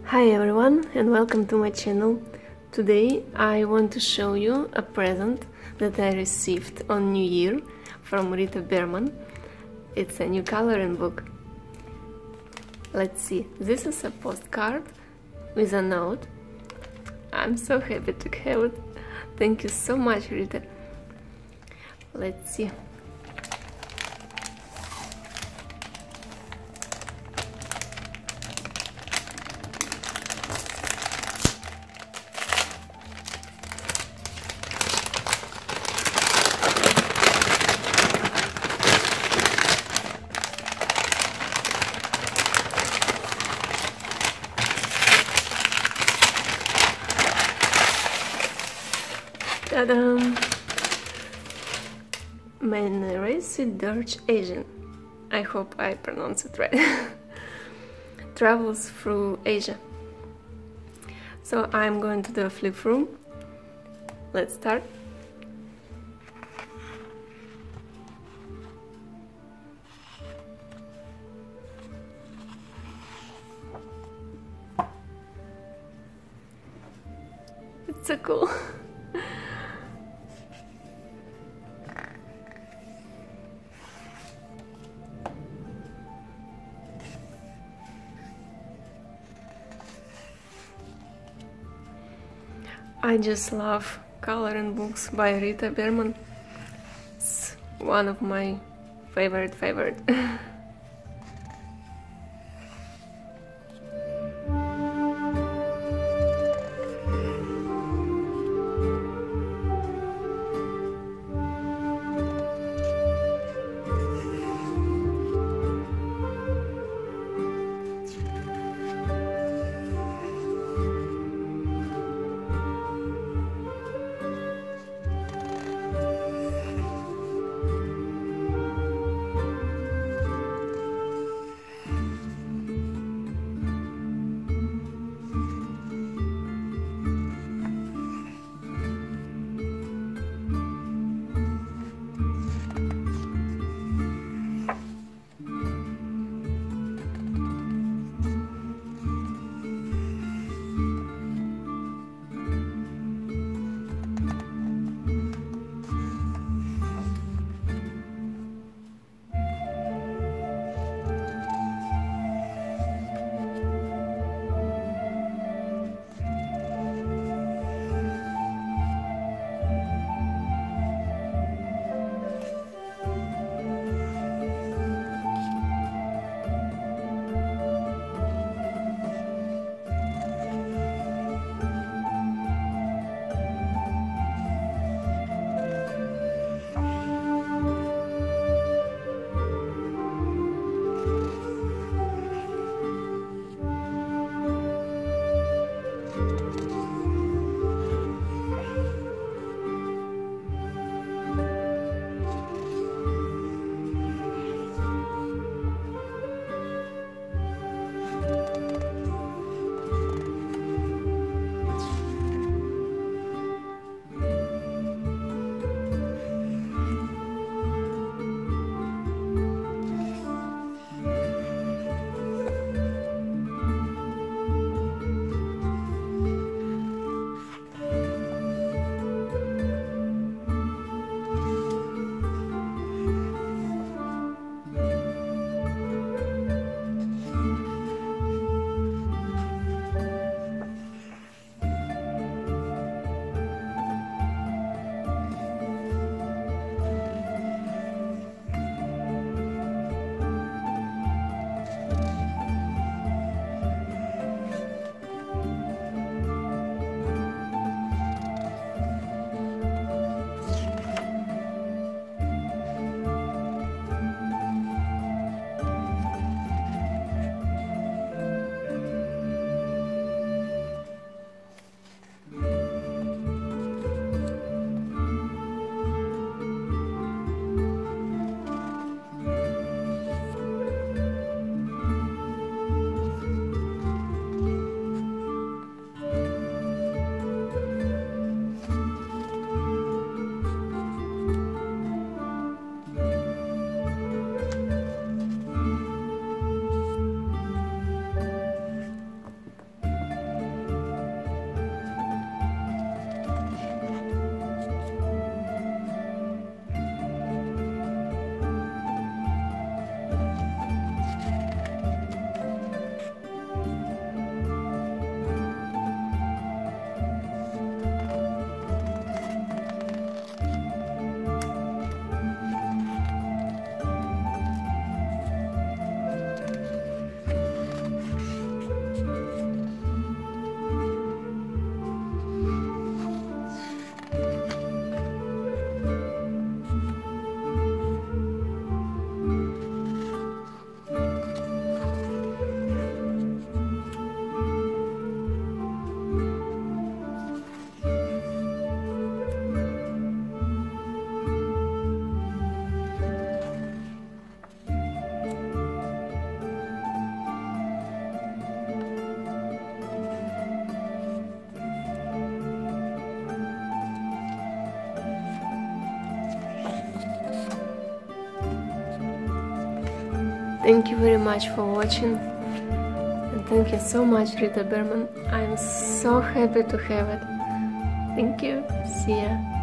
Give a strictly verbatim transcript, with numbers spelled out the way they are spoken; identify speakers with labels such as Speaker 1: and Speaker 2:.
Speaker 1: Hi everyone and welcome to my channel. Today I want to show you a present that I received on New Year from Rita Berman. It's a new coloring book. Let's see, this is a postcard with a note. I'm so happy to have it. Thank you so much, Rita. Let's see. Ta-da! Meine Reise, durch, Asien. I hope I pronounce it right. Travels through Asia. So I'm going to do a flip through. Let's start. It's so cool. I just love coloring books by Rita Berman. It's one of my favorite favorite. Thank you very much for watching, and thank you so much, Rita Berman. I'm so happy to have it. Thank you. See ya.